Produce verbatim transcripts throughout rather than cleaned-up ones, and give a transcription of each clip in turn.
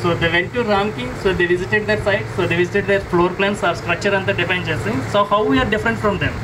So they went to Ramki, so they visited their site, so they visited their floor plans or structure and the define chesi. So how we are different from them?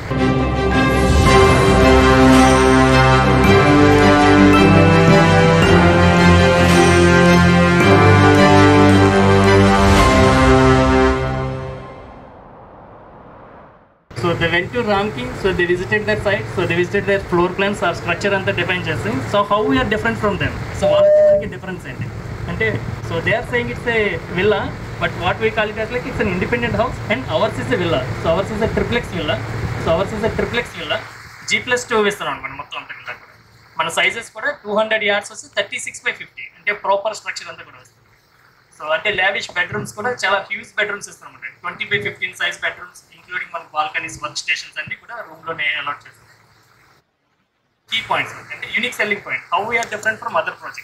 So they went to Ramki, so they visited their site, so they visited their floor plans or structure and the define chesi. So how we are different from them? So what is the difference in it? And so they are saying it's a villa, but what we call it as like it's an independent house, and ours is a villa. So ours is a triplex villa. So ours is a triplex villa. G plus two వేస్తున్నాం మనం మొత్తం అంతా villa కూడా. మన sizes కూడా two hundred yards వచ్చి thirty-six by fifty అంటే proper structure అంతా కూడా వస్తుంది. సో అంటే లావిష్ బెడ్రూమ్స్ కూడా చాలా హ్యూజ్ బెడ్రూమ్స్ ఇస్తున్నాం అంటే twenty by fifteen size bedrooms including మన బాల్కనీస్ వర్క్ స్టేషన్స్ అన్ని కూడా రూమ్ లోనే అలాట్ చేస్తాం. కీ పాయింట్స్ అంటే unique selling point how we are different from other projects.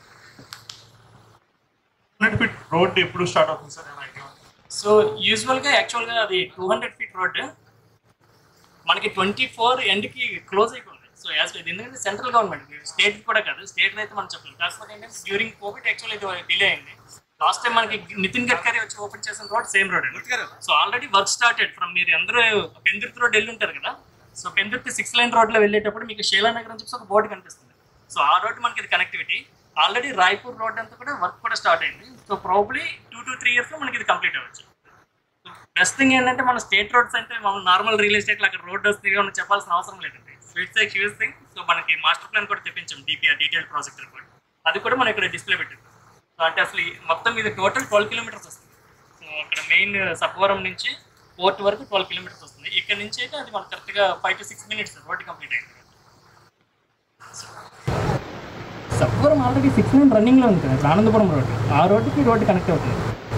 Hundred feet road ఎప్పుడు స్టార్ట్ అవుతుంది సార్? సో యూజువల్గా యాక్చువల్గా అది టూ హండ్రెడ్ ఫీట్ రోడ్ మనకి ట్వంటీ ఫోర్ ఎండ్కి క్లోజ్ అయిపోయింది. సో యాజ్ ఇది ఎందుకంటే సెంట్రల్ గవర్నమెంట్ స్టేట్ కూడా కాదు, స్టేట్ అయితే మనం చెప్పలేదు. కాకపోతే ఏంటంటే డ్యూరింగ్ కోవిడ్ యాక్చువల్ ఇది డిలే అయింది. లాస్ట్ టైం మనకి నితిన్ గడ్కరీ వచ్చి ఓపెన్ చేసిన రోడ్ సేమ్ రోడ్ అండి. So already work started from మీరు అందరూ పెందుర్తి రోడ్ వెళ్ళి ఉంటారు కదా. సో పెందుర్తి సిక్స్ లైన్ రోడ్లో వెళ్ళేటప్పుడు మీకు శైలానగర్ అని చెప్పి ఒక బోర్డు కనిపిస్తుంది. సో ఆ రోడ్ మనకి ఇది కనెక్టివిటీ. ఆల్రెడీ రాయ్పూర్ రోడ్ అంతా కూడా వర్క్ కూడా స్టార్ట్ అయింది. So probably two to three ఇయర్స్లో మనకి ఇది కంప్లీట్ అవ్వచ్చు. బెస్ట్ థింగ్ ఏంటంటే మన స్టేట్ రోడ్స్ అంటే మనం నార్మల్ రియల్ ఎస్టేట్లో అక్కడ రోడ్ వస్తుంది మనం చెప్పాల్సిన అవసరం లేదండి. Sweets like huge thing. So మనకి మాస్టర్ ప్లాన్ కూడా తెప్పించాం, డిపిఆర్ డీటెయిల్ ప్రాజెక్ట్ రిపోర్ట్. అది కూడా మనం ఇక్కడ డిస్ప్లే పెట్టింది. సో అంటే అసలు మొత్తం ఇది టోటల్ ట్వెల్వ్ కిలోమీటర్స్ వస్తుంది. సో అక్కడ మెయిన్ సప్వరం నుంచి పోర్ట్ వరకు ట్వెల్వ్ కిలోమీటర్స్ వస్తుంది. ఇక్కడ నుంచి అయితే అది మనకు కరెక్ట్గా five to six minutes road complete అయింది. సప్వరం ఆల్రెడీ సిక్స్ లైన్ రన్నింగ్లో ఉంటుంది. ఆనందపురం రోడ్ ఆ రోడ్డుకి రోడ్డు కనెక్ట్ అవుతుంది.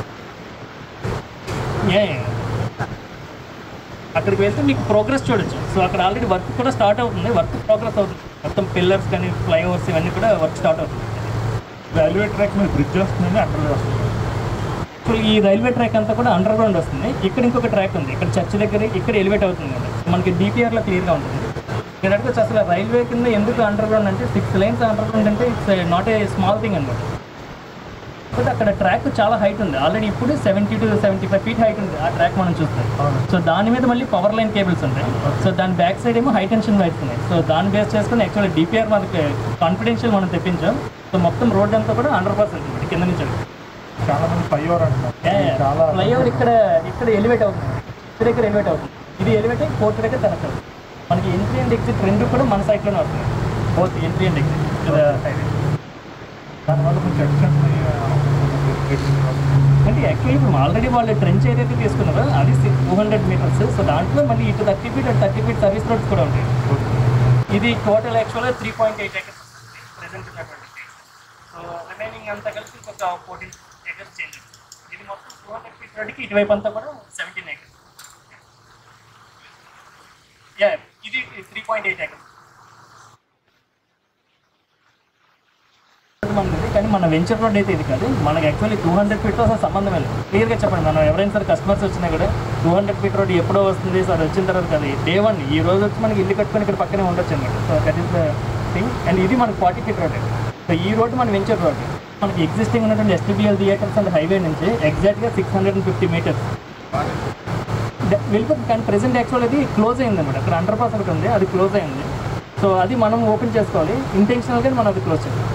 ఏ అక్కడికి వెళ్తే మీకు ప్రోగ్రెస్ చూడొచ్చు. సో అక్కడ ఆల్రెడీ వర్క్ కూడా స్టార్ట్ అవుతుంది. వర్క్ ప్రోగ్రెస్ అవుతుంది. మొత్తం పిల్లర్స్ కానీ ఫ్లైఓవర్స్ ఇవన్నీ కూడా వర్క్ స్టార్ట్ అవుతుంది. రైల్వే ట్రాక్ మీద బ్రిడ్జ్ వస్తుంది, అండర్ వస్తుంది. సో ఈ రైల్వే ట్రాక్ అంతా కూడా అండర్ గ్రౌండ్ వస్తుంది. ఇక్కడ ఇంకొక ట్రాక్ ఉంది, ఇక్కడ చర్చ్ దగ్గర ఇక్కడ ఎలివేట్ అవుతుంది కదా. మనకి డిపిఆర్లో క్లియర్గా ఉంటుంది. నేను అడుగుతా అసలు రైల్వే కింద ఎందుకు అండర్ గ్రౌండ్ అంటే సిక్స్ లైన్స్ అండర్ గ్రౌండ్ అంటే it's not a small thing అనమాట. బట్ అక్కడ ట్రాక్ చాలా హైట్ ఉంది. ఆల్రెడీ ఇప్పుడు seventy to seventy five feet height ఉంది ఆ ట్రాక్ మనం చూస్తాం. సో దాని మీద మళ్ళీ పవర్ లైన్ కేబుల్స్ ఉంటాయి. సో దాని బ్యాక్ సైడ్ ఏమో హై టెన్షన్ వైర్స్ ఉన్నాయి. సో దాన్ని బేస్ చేసుకుని యాక్చువల్లీ డిపిఆర్ మనకి కాన్ఫిడెన్షియల్ మనం తెప్పించాం. సో మొత్తం రోడ్ అంతా కూడా అండర్ పాస్ ఉంటుంది కింద నుంచి. చాలా మంది ఫ్లైఓవర్ అంటారు. చాలా ఫ్లైఓవర్ ఇక్కడ ఇక్కడ ఎలివేట్ అవుతుంది, ఇక్కడ దగ్గర ఎలివేట్ అవుతుంది. ఇది ఎలివేట్ అయ్యి కోర్టు దగ్గర కనెక్ట్ అవుతుంది. మనకి ఎంట్రీ అండ్ ఎగ్జిట్ రెండు కూడా మన సైట్లోనే వస్తుంది. Both entry and exit highway. దానివల్ల కొంచెం ఎక్స్టెన్షన్ అంటే యాక్చువల్లీ ఇప్పుడు ఆల్రెడీ వాళ్ళు ట్రెంచ్ ఏదైతే తీసుకున్నారో అది టూ హండ్రెడ్ మీటర్స్. సో దాంట్లో మళ్ళీ ఇటు thirty feet and thirty feet service roads కూడా ఉంటాయి. ఇది టోటల్ యాక్చువల్గా three point eight acres present ఉన్నటువంటి. సో రిమైనింగ్ అంతా కలిసి ఒక ఫోర్టీన్ ఏకర్స్ చేంజ్. ఇది మొత్తం టూ హండ్రెడ్ ఫీట్ రోడ్కి ఇటువైపు అంతా కూడా సెవెంటీన్ ఏకర్స్. యా ఇది త్రీ పాయింట్ ఎయిట్ ఏకర్స్ మంది. కానీ మన వెంచర్ రోడ్ అయితే ఇది కాదు. మనకి యాక్చువల్లీ టూ హండ్రెడ్ ఫీట్తో అసలు సంబంధం లేదు. క్లియర్గా చెప్పండి, మనం ఎవరైనా సరే కస్టమర్స్ వచ్చినా కూడా టూ హండ్రెడ్ ఫీట్ రోడ్ ఎప్పుడో వస్తుంది సార్ వచ్చిన తర్వాత కదా డే వన్ ఈ రోజు వచ్చి మనకి ఇల్లు కట్టుకొని ఇక్కడ పక్కనే ఉండొచ్చు అనమాట. So that is the thing. And ఇది మనకి ఫార్టీ ఫీట్ రోడ్. సో ఈ రోడ్ మన వెంచర్ రోడ్. మనకి ఎగ్జిస్టింగ్ ఉన్నటువంటి ఎస్టీబీఎల్ థియేటర్స్ అండ్ హైవే నుంచి ఎగ్జాక్ట్గా six hundred and fifty metres వెళ్ళిపోతుంది. కానీ ప్రెసెంట్ యాక్చువల్ అది క్లోజ్ అయింది అనమాట. అక్కడ అండర్ పాస్ ఒకటి ఉంది, అది క్లోజ్ అయింది. సో అది మనం ఓపెన్ చేసుకోవాలి. ఇంటెన్షనల్గా మనం అది క్లోజ్ చేయాలి.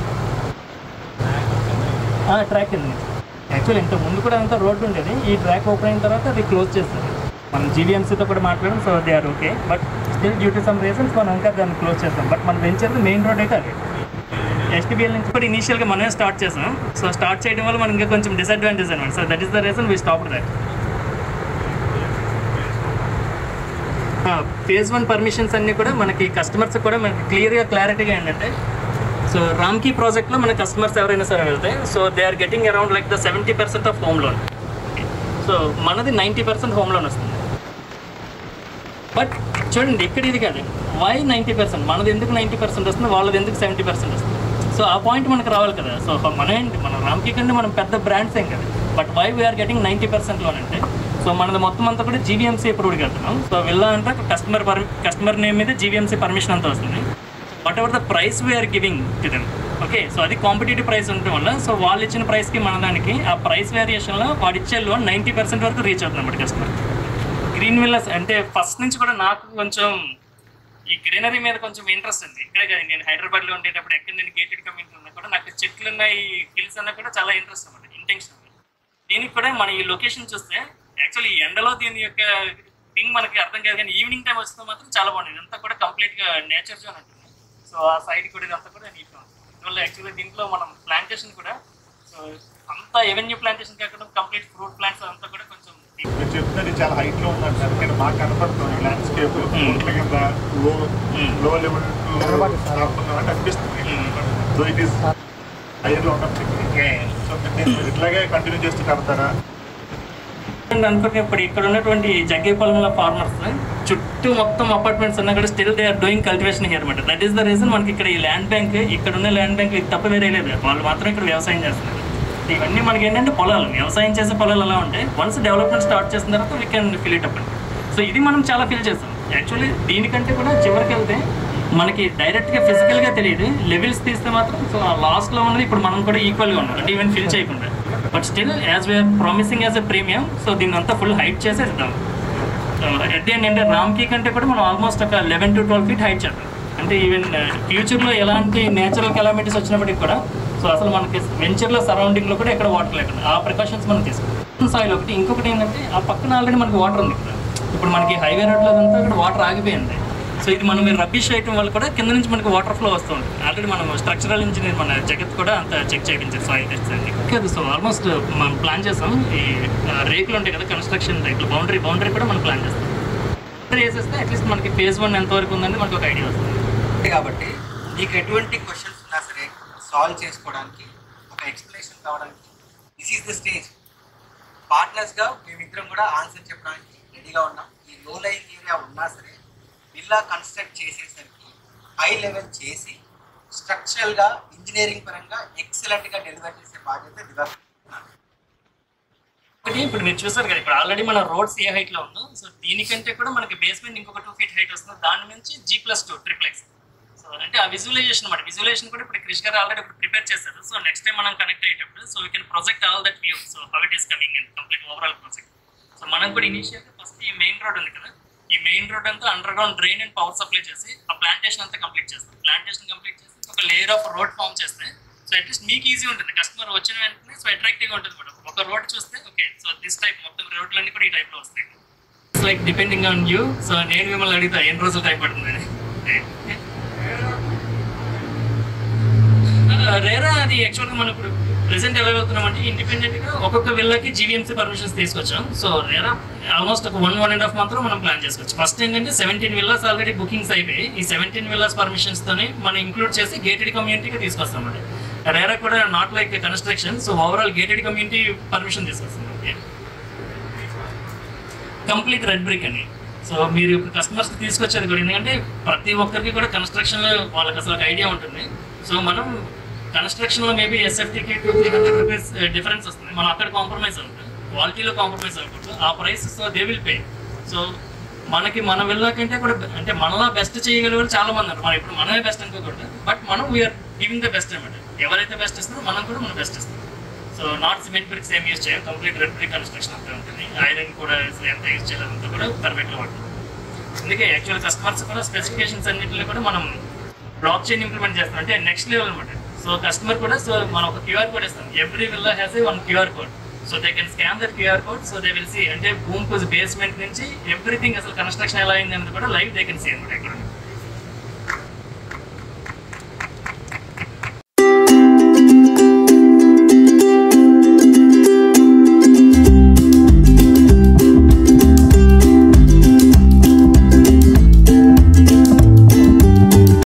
ట్రాక్ కింద నుంచి యాక్చువల్ ఇంత ముందు కూడా అంతా రోడ్డు ఉండేది. ఈ ట్రాక్ ఓపెన్ అయిన తర్వాత అది క్లోజ్ చేస్తుంది. మనం జీవీఎంసీతో కూడా మాట్లాడడం. So they are okay. But still due to some reasons మనం ఇంకా దాన్ని క్లోజ్ చేస్తాం. బట్ మన వెంచర్ మెయిన్ రోడ్ అయితే అది. ఎస్టీబీఎల్ నుంచి కూడా ఇనీషియల్గా మనమే స్టార్ట్ చేసాం. సో స్టార్ట్ చేయడం వల్ల మనకి ఇంకా కొంచెం డిసడ్వాంటేజ్ అనమాట. So that is the reason we stop that. Phase one permissions అన్నీ కూడా మనకి కస్టమర్స్ కూడా మనకి క్లియర్గా క్లారిటీగా ఏంటంటే సో రామ్కీ ప్రాజెక్ట్లో మన కస్టమర్స్ ఎవరైనా సరే వెళ్తే so they are getting around like the seventy percent of home loan. So మనది నైంటీ పర్సెంట్ హోమ్ లోన్ వస్తుంది. బట్ చూడండి ఇక్కడ ఇది కాదు. వై నైంటీ పర్సెంట్ మనది ఎందుకు నైంటీ పర్సెంట్ వస్తుంది, వాళ్ళది ఎందుకు సెవెంటీ పర్సెంట్ వస్తుంది? సో ఆ పాయింట్ మనకు రావాలి కదా. సో మన ఏంటి మన రామ్కీ కంటే మనం పెద్ద బ్రాండ్స్ ఏం కదా. But why we are getting ninety percent loan అంటే సో మనది మొత్తం అంతా కూడా జీవీఎంసీ అప్రూవ్డ్కి వెళ్తున్నాం. సో విల్లా అంటే కస్టమర్ పర్ కస్టమర్ నేమ్ మీద జీవీఎంసీ పర్మిషన్ అంతా వస్తుంది. Whatever the price we are giving to them okay, so అది కాంపిటేటివ్ ప్రైస్ ఉండడం వల్ల సో వాళ్ళు ఇచ్చిన ప్రైస్కి మన దానికి ఆ ప్రైస్ వేరియేషన్లో వాడు ఇచ్చే లోన్ నైంటీ పర్సెంట్ వరకు రీచ్ అవుతుంది అన్నమాట కస్టమర్. గ్రీన్ విల్లాస్ అంటే ఫస్ట్ నుంచి కూడా నాకు కొంచెం ఈ గ్రీనరీ మీద కొంచెం ఇంట్రెస్ట్ ఉంది. ఇక్కడే కదా నేను హైదరాబాద్లో ఉండేటప్పుడు ఎక్కడ నేను గేటెడ్ కమ్యూనిటీ ఉన్నా కూడా నాకు చెట్లు ఉన్నాయి, హిల్స్ అన్నా కూడా చాలా ఇంట్రెస్ట్ అన్నమాట, ఇంటెన్షన్. దీనికి కూడా మన ఈ లొకేషన్ చూస్తే యాక్చువల్లీ ఈ ఎండలో దీని యొక్క థింగ్ మనకి అర్థం కాదు, కానీ ఈవినింగ్ టైం వస్తే మాత్రం చాలా బాగుంది. ఇదంతా కూడా కంప్లీట్గా నేచర్ జోన్ ఉంటుంది. సో ఆ సైడ్ కూడా ఇదంతా కూడా నీట్గా ఉంటుంది. అందువల్ల యాక్చువల్లీ దీంట్లో మనం ప్లాంటేషన్ కూడా సో అంతా ఎవెన్యూ ప్లాంటేషన్ కాకుండా కంప్లీట్ ఫ్రూట్ ప్లాంట్స్ అంతా కూడా కొంచెం మీరు చెప్తున్నది చాలా హైట్ లో ఉందంటారు, కానీ మాకు కనపడుతుంది ల్యాండ్స్కేప్ కింద లో లో లెవెల్ అంటే అనిపిస్తుంది. సో ఇట్ ఈస్ హైయర్ లో ఉంటుంది. సో మీరు ఇట్లాగే కంటిన్యూ చేస్తూ కడతారా అనుకుంటే ఇప్పుడు ఇక్కడ ఉన్నటువంటి జగ్గేపాలెంలో ఫార్మర్స్ చుట్టూ మొత్తం అపార్ట్మెంట్స్ ఉన్నా కూడా still they are doing cultivation here అనమాట. దట్ ఈస్ ద రీజన్ మనకి ఇక్కడ ఈ ల్యాండ్ బ్యాంక్, ఇక్కడ ఉన్న ల్యాండ్ బ్యాంక్ ఇది తప్ప వేరే లేదు. వాళ్ళు మాత్రం ఇక్కడ వ్యవసాయం చేస్తున్నారు. ఇవన్నీ మనకి ఏంటంటే పొలాలు, వ్యవసాయం చేసే పొలాలు ఎలా ఉంటాయి, వన్స్ డెవలప్మెంట్ స్టార్ట్ చేసిన తర్వాత we can fill it up అండి. సో ఇది మనం చాలా ఫీల్ చేస్తాం. యాక్చువల్లీ దీనికంటే కూడా చివరికి వెళ్తే మనకి డైరెక్ట్గా ఫిజికల్గా తెలియదు, లెవెల్స్ తీస్తే మాత్రం సో ఆ లాస్ట్లో ఉన్నది ఇప్పుడు మనం కూడా ఈక్వల్గా ఉన్నాం అంటే ఈవెన్ ఫిల్ చేయకుండా. But still as we are promising as a premium, so దీన్ని అంతా ఫుల్ హైట్ చేసేద్దాం. ఎట్ ది ఎండ్ అంటే రామ్కీ కంటే కూడా మనం ఆల్మోస్ట్ ఒక eleven to twelve feet height చేద్దాం. అంటే ఈవెన్ ఫ్యూచర్లో ఎలాంటి నేచురల్ కెలామిటీస్ వచ్చినప్పటికి కూడా సో అసలు మనకి వెంచర్లో సరౌండింగ్లో కూడా ఎక్కడ వాటర్ లేకుండా ఆ ప్రికాషన్స్ మనం తీసుకుంటాం. సాయిల్ ఒకటి, ఇంకొకటి ఏంటంటే ఆ పక్కన ఆల్రెడీ మనకి వాటర్ ఉంది ఇక్కడ. ఇప్పుడు మనకి హైవే రోడ్లో అంతా ఇక్కడ వాటర్ ఆగిపోయింది. సో ఇది మనం రబ్బిష్ చేయడం వల్ల కూడా కింద నుంచి మనకి వాటర్ ఫ్లో వస్తుంది. ఆల్రెడీ మనం స్ట్రక్చరల్ ఇంజనీర్ మన జగత్ కూడా అంత చెక్ చేయించారు సాయిల్ టెస్ట్ అన్ని. ఓకే, సో ఆల్మోస్ట్ మనం ప్లాన్ చేస్తాం. ఈ రేకులు ఉంటాయి కదా కన్స్ట్రక్షన్ రేకులు, బౌండరీ బౌండరీ కూడా మనం ప్లాన్ చేస్తాం. వేసేస్తే అట్లీస్ట్ మనకి ఫేజ్ వన్ ఎంతవరకు ఉందని మనకు ఒక ఐడియా వస్తుంది. కాబట్టి మీకు ఎటువంటి క్వశ్చన్స్ ఉన్నా సరే సాల్వ్ చేసుకోవడానికి, ఒక ఎక్స్ప్లెనేషన్ కావడానికి దిస్ ఈస్ ద స్టేజ్. పార్ట్నర్స్గా మేమిద్దరం కూడా ఆన్సర్ చెప్పడానికి రెడీగా ఉన్నాం. ఈ లో లైన్ ఏరియా ఉన్నా సరే విల్లా కన్స్ట్రక్ట్ చేసేసరికి హై లెవెల్ చేసి స్ట్రక్చరల్గా ఇంజనీరింగ్ పరంగా ఎక్సలెంట్గా డెలివర్ చేసే బాధ్యత డివైడ్. ఒకటి ఇప్పుడు మీరు చూసారు కదా, ఇప్పుడు ఆల్రెడీ మన రోడ్స్ ఏ హైట్లో ఉందో సో దీనికంటే కూడా మనకి బేస్మెంట్ ఇంకొక టూ ఫీట్ హైట్ వస్తుంది. దాని నుంచి G plus two triplex. So అంటే ఆ విజువలైజేషన్ అనమాట. విజువలైజేషన్ కూడా ఇప్పుడు క్రిష్ గారు ఆల్రెడీ ఇప్పుడు ప్రిపేర్ చేశారు. సో నెక్స్ట్ టైం మనం కనెక్ట్ అయ్యేటప్పుడు so we can project all that view. So how it is coming and complete overall project. So మనం కూడా ఇనిషియల్గా ఫస్ట్ ఈ మెయిన్ రోడ్ ఉంది కదా, ఈ మెయిన్ రోడ్ అంతా under ground drain and power supply చేసి ఆ ప్లాంటేషన్ అంతా కంప్లీట్ చేస్తాం. ప్లాంటేషన్ కంప్లీట్ చేసి ఒక లేయర్ ఆఫ్ రోడ్ ఫామ్ చేస్తే సో అట్లీస్ట్ మీకు ఈజీ ఉంటుంది, కస్టమర్ వచ్చిన వెంటనే సో అట్రాక్టివ్గా ఉంటుంది మేడం. ఒక రోడ్ చూస్తే ఓకే సో దిస్ టైప్ మొత్తం రోడ్లన్నీ కూడా ఈ టైప్లో వస్తాయి. It's like depending on you. So నేను మిమ్మల్ని అడుగుతా ఎన్ని రోజులు టైం పడుతుందని. రేరా అది యాక్చువల్గా మనం ఇప్పుడు ప్రెసెంట్ ఎలా వెళ్తున్నాం అంటే ఇండిపెండెంట్గా ఒక్కొక్క విల్లాకి జీవీఎంసీ పర్మిషన్స్ తీసుకొచ్చాం. సో రేరా ఆల్మోస్ట్ ఒక వన్ వన్ అండ్ హాఫ్ మంత్లో మనం ప్లాన్ చేసుకోవచ్చు. ఫస్ట్ ఏంటంటే సెవెంటీన్ విల్లాస్ ఆల్రెడీ బుకింగ్స్ అయిపోయి ఈ సెవెంటీన్ విల్లాస్ పర్మిషన్స్తోనే మనం ఇంక్లూడ్ చేసి గేటెడ్ కమ్యూనిటీకి తీసుకొస్తాం అండి. రేరా కూడా not like construction, so overall gated community permission తీసుకొస్తాం కంప్లీట్ రెడ్ బ్రిక్ అని. సో మీరు ఇప్పుడు కస్టమర్స్కి తీసుకొచ్చేది కూడా ఎందుకంటే ప్రతి ఒక్కరికి కూడా కన్స్ట్రక్షన్లో వాళ్ళకి అసలు ఒక ఐడియా ఉంటుంది. సో మనం కన్స్ట్రక్షన్లో మేబీ ఎస్ఎఫ్టీకి two three hundred rupees difference వస్తుంది. మనం అక్కడ కాంప్రమైజ్ అవుతుంది, క్వాలిటీలో కాంప్రమైజ్ అవ్వకూడదు. ఆ price so they will pay. So మనకి మన వెళ్ళకంటే కూడా అంటే మనలా బెస్ట్ చేయగలిగే చాలా మంది ఉన్నారు. మనం ఇప్పుడు మనమే బెస్ట్ అనుకోకూడదు, బట్ మనం వీఆర్ గివింగ్ ద బెస్ట్ అనమాట. ఎవరైతే బెస్ట్ ఇస్తారో మనం కూడా మనం బెస్ట్ ఇస్తాం. సో నాట్ సిమెంట్ బ్రిక్స్ ఏం యూజ్ చేయాలి, కంప్లీట్ రెడ్ బ్రిక్ కన్స్ట్రక్షన్ అంతా ఉంటుంది. ఐరన్ కూడా ఎంత యూజ్ చేయాలంతా కూడా పర్ఫెక్ట్గా ఉంటుంది. అందుకే యాక్చువల్ కస్టమర్స్ కూడా స్పెసిఫికేషన్స్ అన్నింటిలో కూడా మనం బ్లాక్ చైన్ ఇంప్లిమెంట్ చేస్తాం, అంటే నెక్స్ట్ లెవెల్ అనమాట. సో కస్టమర్ కూడా సో మనం ఒక క్యూఆర్ కోడ్ ఇస్తాం. Every villa has a one QR code. So they can scan that QR code. So they will see అంటే భూమి బేస్మెంట్ నుంచి ఎవ్రీథింగ్ అసలు కన్స్ట్రక్షన్ ఎలా అయింది అనేది కూడా లైవ్ దే కెన్ సీ అనమాట. ఇక్కడ